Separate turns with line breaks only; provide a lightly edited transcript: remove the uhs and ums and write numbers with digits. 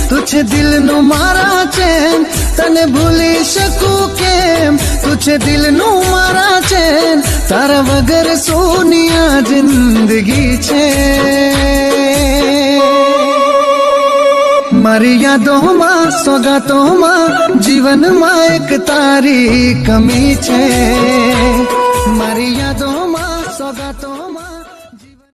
तुझे दिल नु मारा चैन तने भूली शकू केम तुझे दिल नु मारा चैन तारा वगर सोनिया जिंदगी छे मारी यादों में सौगातों में जीवन में एक तारी कमी छे मारी यादों में सौगातों